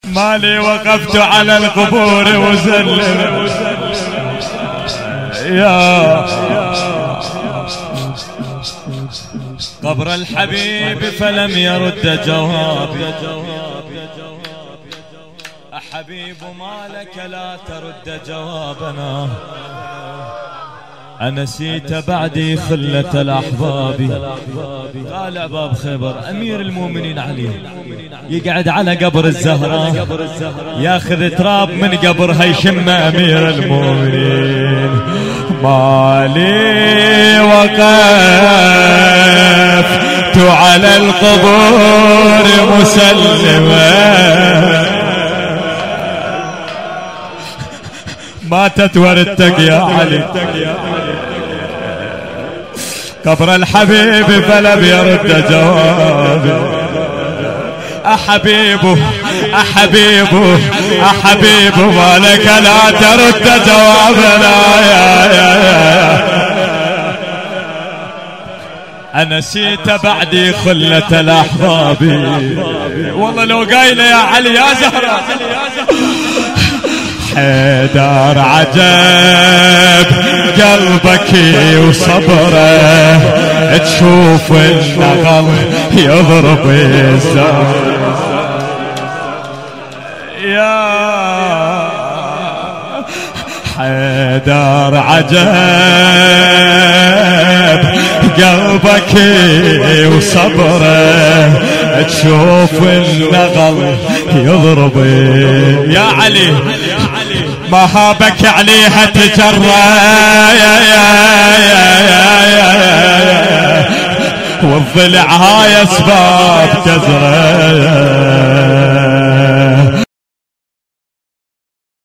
مالي وقفت على القبور وزلم يا قبر الحبيب فلم يرد جوابي. حبيب مالك لا ترد جوابنا، أنسيت بعدي خلة الأحباب. قال باب خيبر أمير المؤمنين علي يقعد على قبر الزهراء ياخذ تراب من قبرها يشم أمير المؤمنين. مالي وقفت على القبور مسلمة، ماتت وردتك يا علي قبر الحبيب فلم يرد جوابي. أحبيبه أحبيبه أحبيبه مالك لا ترد جوابنا يا أنسيت بعدي خلة الأحباب. والله لو قايله يا علي يا زهرة حيدر عجب قلبك وصبره، تشوف النغل يضرب الزهر يا حيدر عجب قلبك وصبره، تشوف النغل يضرب يا علي ما هابك عليها تجرى والضلع هاي اسباب كزره.